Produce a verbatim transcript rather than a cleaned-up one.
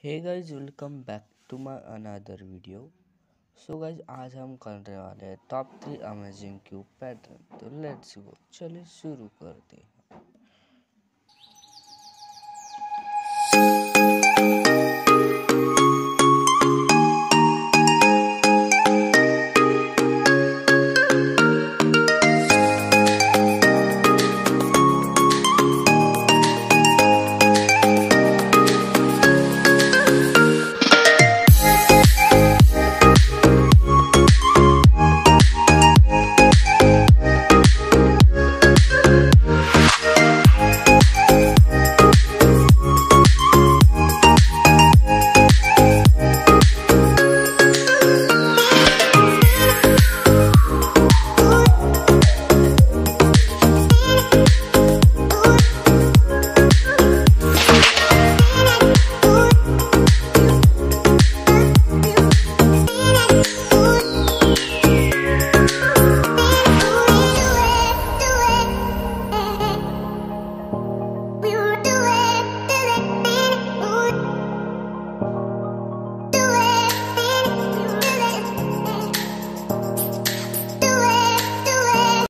Hey guys, welcome back to my another video. So guys, आज हम करने वाले हैं top three amazing cube pattern. तो लेट्स गो, चलिए शुरू करते हैं।